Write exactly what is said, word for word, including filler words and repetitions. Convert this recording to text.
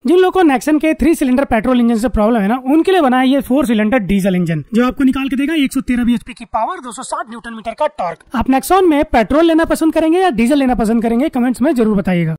जिन लोगों को नेक्सन के थ्री सिलेंडर पेट्रोल इंजन से प्रॉब्लम है ना, उनके लिए बना है ये फोर सिलेंडर डीजल इंजन, जो आपको निकाल के देगा एक सौ तेरह बीएचपी की पावर, दो सौ साठ न्यूटन मीटर का टॉर्क। आप नेक्सॉन में पेट्रोल लेना पसंद करेंगे या डीजल लेना पसंद करेंगे, कमेंट्स में जरूर बताइएगा।